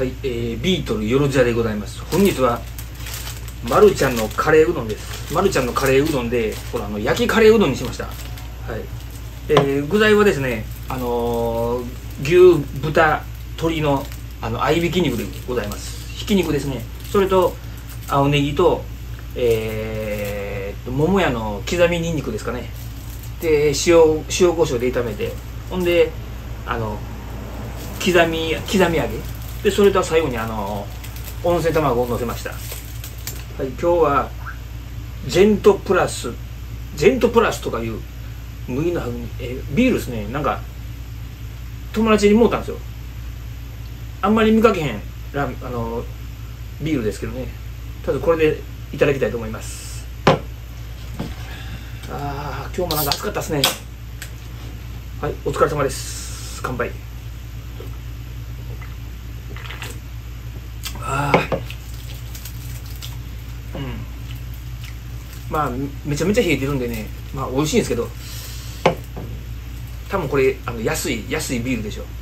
はい、ビートルよろずやでございます。本日はまるちゃんのカレーうどんです。まるちゃんのカレーうどんで、これ焼きカレーうどんにしました。はい。具材はですね、牛、豚、鶏の合いびき肉でございます。ひき肉ですね。それと青ネギと桃屋の刻みにんにくですかね。で塩コショウで炒めて、ほんで刻み揚げで、それと最後に温泉卵をのせました。はい、今日はジェントプラスとかいう麦のビールですね。なんか友達にもうたんですよ。あんまり見かけへんビールですけどね。ただこれでいただきたいと思います。今日もなんか暑かったですね。はい、お疲れ様です。乾杯。まあめちゃめちゃ冷えてるんでね、まあ美味しいんですけど、多分これ安いビールでしょ。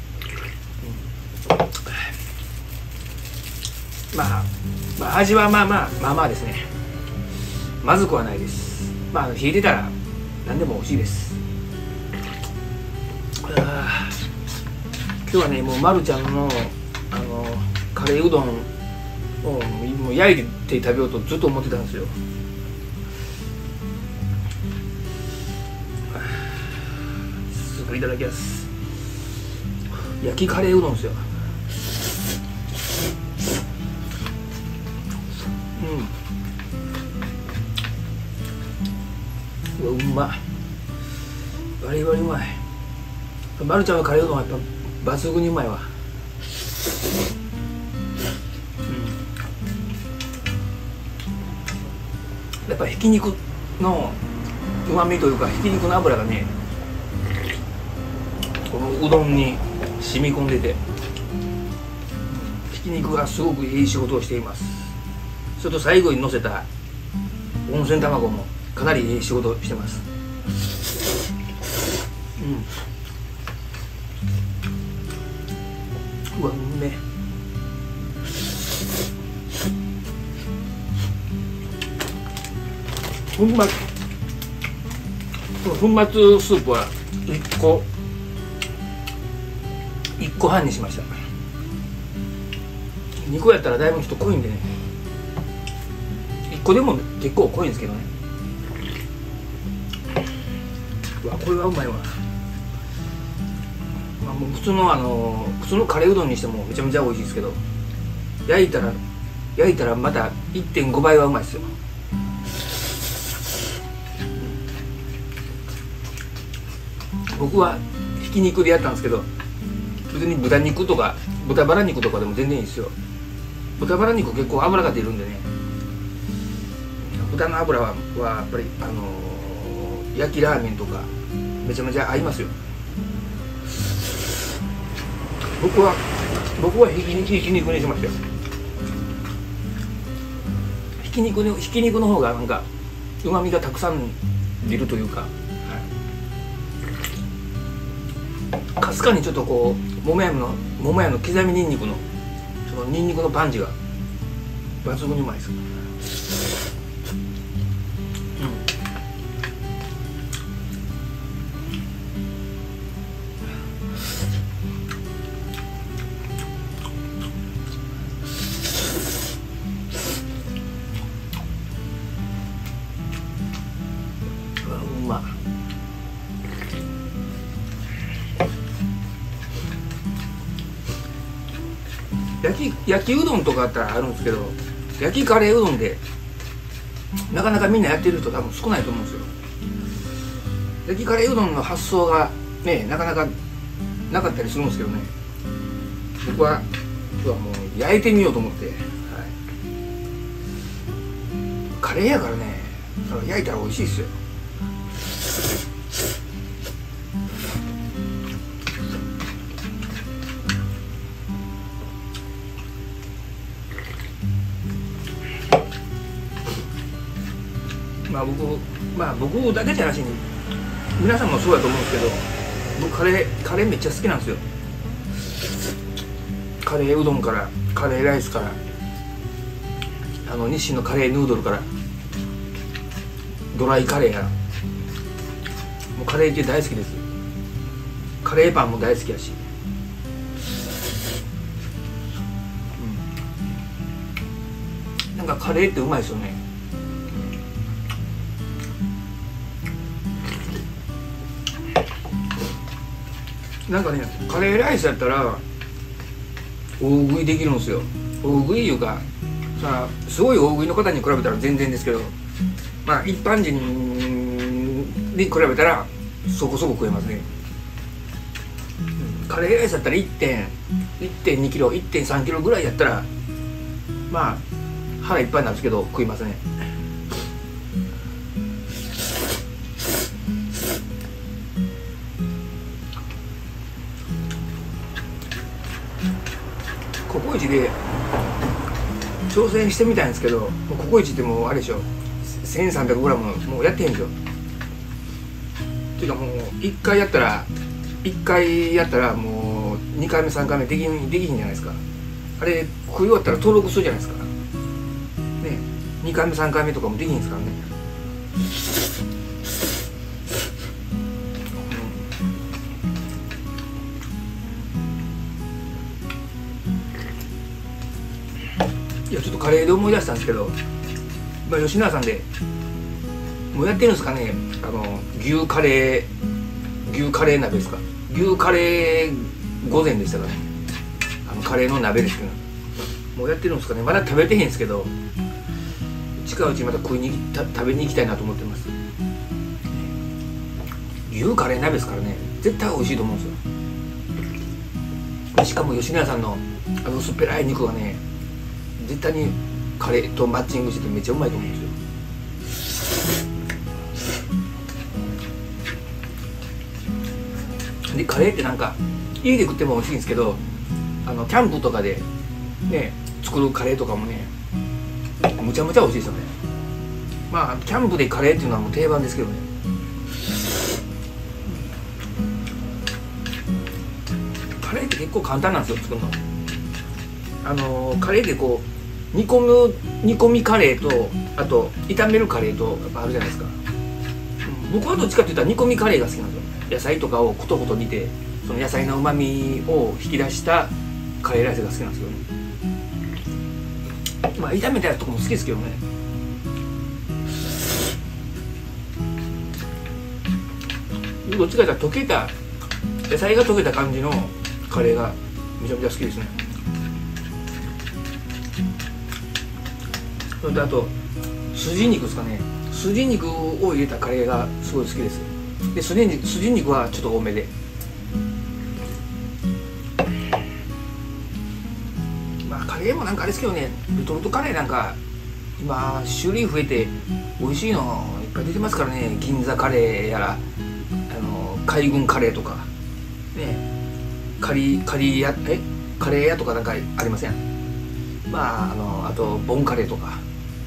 まあ味はまあですね。まずくはないです。まあ冷えてたら何でも美味しいです。今日はね、もうまるちゃんのカレーうどんをもう焼いて食べようとずっと思ってたんですよ。すぐいただきます。焼きカレーうどんですよ。うまい。バリバリうまい。まるちゃんのカレーうどんはやっぱ抜群にうまいわ。やっぱひき肉のうまみというか、ひき肉の油がね、このうどんに染み込んでて、ひき肉がすごくいい仕事をしています。それと最後にのせた温泉卵もかなりいい仕事をしてます。うわ、うめえ。粉末スープは1個半にしました。2個やったらだいぶちょっと濃いんでね、1個でも結構濃いんですけどね。うわ、これはうまいわ。もう普通のカレーうどんにしてもめちゃめちゃ美味しいですけど、焼いたらまた 1.5 倍はうまいですよ。僕はひき肉でやったんですけど、別に豚肉とか豚バラ肉とかでも全然いいですよ。豚バラ肉結構脂が出るんでね、豚の脂はやっぱり焼きラーメンとかめちゃめちゃ合いますよ。僕はひき肉にしましたよ。ひき肉の方がなんかうまみがたくさん出るというか、かすかにちょっとこう桃屋の刻みにんにくのそのにんにくのパンチが抜群にうまいです。うまっ。焼きうどんとかあったらあるんですけど、焼きカレーうどんでなかなかみんなやってる人多分少ないと思うんですよ。焼きカレーうどんの発想がね、なかなかなかったりするんですけどね、僕は今日はもう焼いてみようと思って、カレーやからね、焼いたら美味しいですよ。僕だけじゃなしに皆さんもそうだと思うんですけど、僕カレーめっちゃ好きなんですよ。 カレーうどんからカレーライスから日清のカレーヌードルからドライカレーやもうカレーって大好きです。カレーパンも大好きやし、なんかカレーってうまいですよね。なんかね、カレーライスやったら大食いできるんですよ。大食いいうかさ、すごい大食いの方に比べたら全然ですけど、まあ一般人に比べたらそこそこ食えますね。カレーライスだったら 1.2 キロ 1.3 キロぐらいやったらまあ腹いっぱいなんですけど食いますね。ココイチで挑戦してみたいんですけど、ココイチってもうあれでしょ、 1300g もうやってへんでしょ。っていうかもう1回やったらもう2回目3回目できひんじゃないですか。あれ食い終わったら登録するじゃないですかね。2回目3回目とかもできひんですからね。いやちょっとカレーで思い出したんですけど、まあ、吉永さんでもうやってるんですかね、牛カレー鍋ですか。牛カレー御膳でしたかね、カレーの鍋ですけど、もうやってるんですかね。まだ食べてへんですけど、近いうちにまた食べに行きたいなと思ってます。牛カレー鍋ですからね、絶対美味しいと思うんですよ。しかも吉永さんの薄っぺらい肉がね、絶対にカレーとマッチングしててめっちゃうまいと思うんですよ。でカレーってなんか家で食っても美味しいんですけど、キャンプとかでね作るカレーとかもねむちゃむちゃ美味しいですよね。まあキャンプでカレーっていうのはもう定番ですけどね。カレーって結構簡単なんですよ、作るの。カレーでこう煮込みカレーとあと炒めるカレーとやっぱあるじゃないですか。僕はどっちかって言ったら煮込みカレーが好きなんですよ。野菜とかをコトコト煮てその野菜の旨味を引き出したカレーライスが好きなんですよね。まあ炒めたやつとかも好きですけどね。どっちかというと溶けた野菜が溶けた感じのカレーがめちゃめちゃ好きですね。それとあと筋肉ですかね。筋肉を入れたカレーがすごい好きです。で筋肉はちょっと多めで、まあカレーもなんかあれですけどね、レトルトカレーなんか今種類増えて美味しいのいっぱい出てますからね。銀座カレーやら海軍カレーとかね、カレー屋とかなんかありません？まああとボンカレーとか。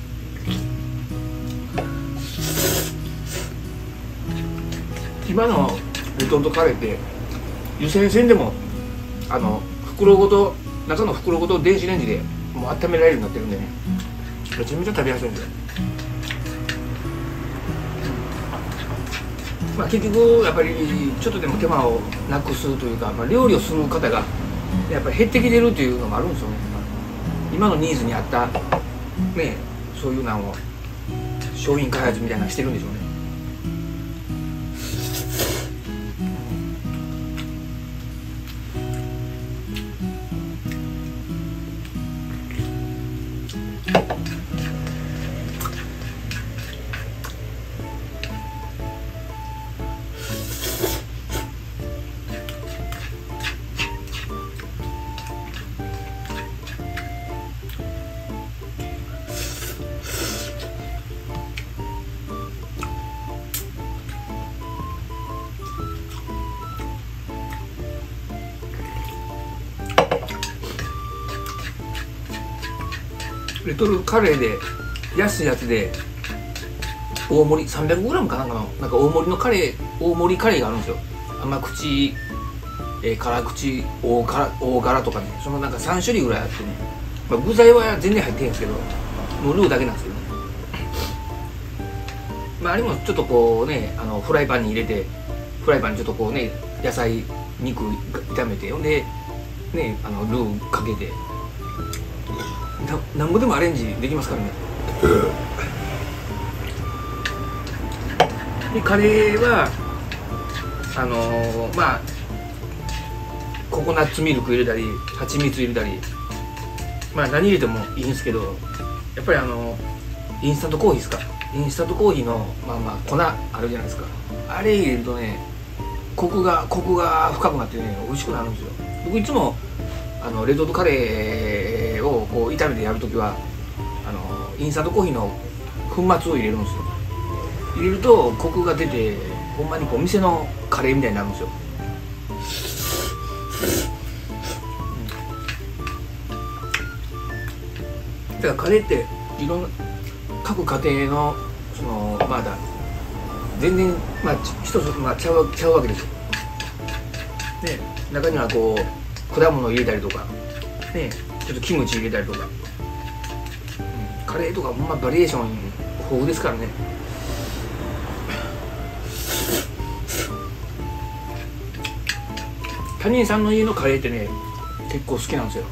今のレトルトカレーって湯煎せんでも中の袋ごと電子レンジでもう温められるようになってるんでね、めちゃめちゃ食べやすいんですよ。まあ結局やっぱりちょっとでも手間をなくすというか、まあ、料理をする方がやっぱり減ってきてるというのもあるんですよね。今のニーズに合ったね、そういうのを商品開発みたいなのしてるんでしょうね。レトルトカレーで安いやつで大盛り 300g かなんかのなんか大盛りカレーがあるんですよ。甘口辛口大辛とかね、そのなんか3種類ぐらいあってね、まあ、具材は全然入ってへんですけど、もうルーだけなんですけどね。まあ、あれもちょっとこうね、フライパンに入れて、フライパンにちょっとこうね、野菜肉炒めて、ほんでね、ルーかけて、なんぼでもアレンジできますからね。でカレーはまあココナッツミルク入れたり蜂蜜入れたり、まあ何入れてもいいんですけど、やっぱりインスタントコーヒーですか、インスタントコーヒーの粉あるじゃないですか、あれ入れるとね、コクが深くなってね、美味しくなるんですよ。僕いつもレトルトカレーをこう炒めてやるときはインスタントコーヒーの粉末を入れるんですよ。入れるとコクが出て、ほんまにこう店のカレーみたいになるんですよ。だからカレーっていろんな各家庭のそのまだ全然一つちゃうわけですよ。で中にはこう果物を入れたりとかね、ちょっとキムチ入れたりとか、カレーとかほんまバリエーション豊富ですからね。他人さんの家のカレーってね、結構好きなんですよ。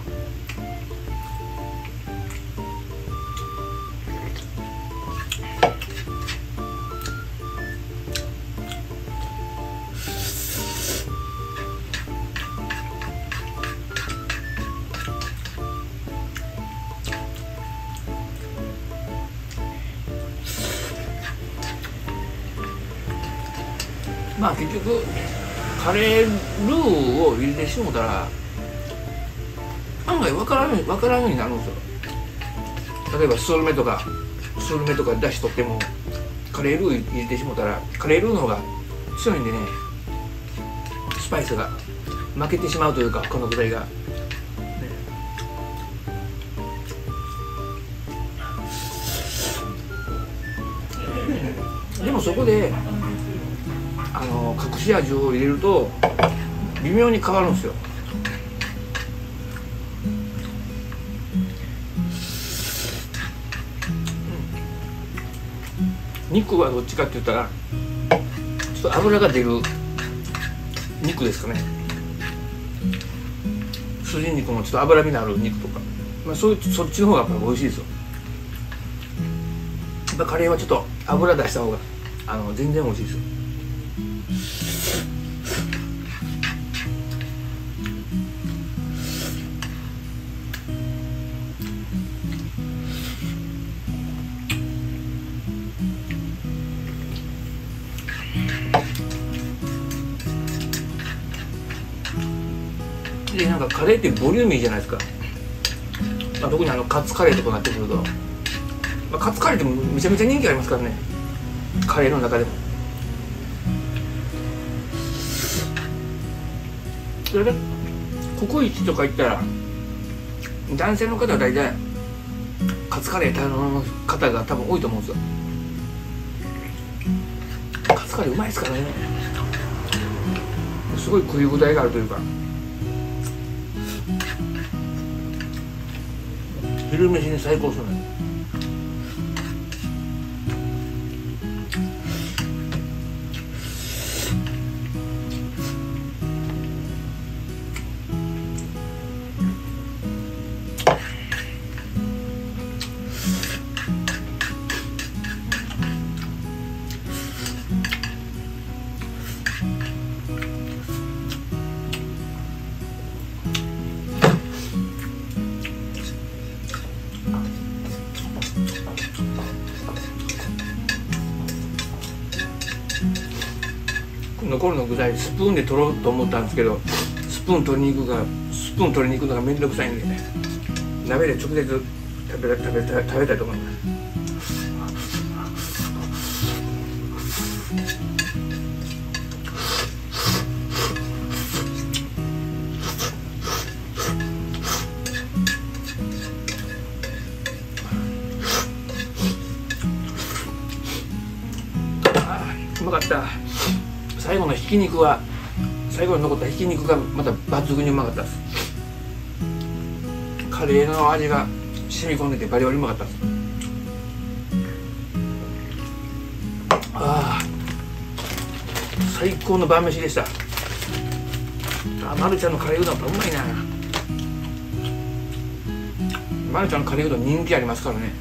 まあ結局カレールーを入れてしもたら案外分からんようになるんですよ。例えばスルメとか出しとってもカレールー入れてしもたら、カレールーの方が強いんでね、スパイスが負けてしまうというか、この具材が、ね、でもそこで隠し味を入れると微妙に変わるんですよ。肉はどっちかって言ったらちょっと脂が出る肉ですかね。筋肉もちょっと脂身のある肉とか、そっちの方がやっぱり美味しいですよ。やっぱカレーはちょっと脂出した方が全然美味しいですよ。でなんかカレーってボリューミーじゃないですか。特にカツカレーとかになってくると、カツカレーってめちゃめちゃ人気ありますからね、カレーの中でも。それでココイチとか行ったら男性の方は大体カツカレー頼む方が多分多いと思うんですよ。カツカレーうまいですからね、すごい食い応えがあるというか、昼飯に最高ですね。残るの具材スプーンで取ろうと思ったんですけど、スプーン取りに行くのがめんどくさいんでね、鍋で直接食べたいと思います。うまかった。最後のひき肉は最後に残ったひき肉がまた抜群にうまかったです。カレーの味が染み込んでてバリバリうまかったです。ああ、最高の晩飯でした。まるちゃんのカレーうどんやっぱうまいな。まるちゃんのカレーうどん人気ありますからね。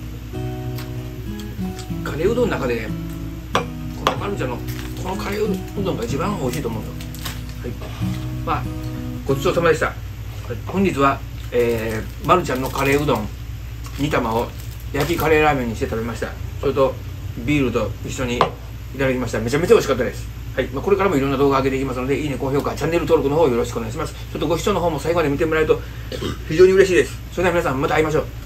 カレーうどんの中でこのまるちゃんのこのカレーうどんが一番美味しいと思うんですよ。はい、まあごちそうさまでした。本日は、まるちゃんのカレーうどん2玉を焼きカレーラーメンにして食べました。それとビールと一緒にいただきました。めちゃめちゃ美味しかったです。はい、これからもいろんな動画上げていきますので、いいね、高評価、チャンネル登録の方よろしくお願いします。ちょっとご視聴の方も最後まで見てもらえると非常に嬉しいです。それでは皆さんまた会いましょう。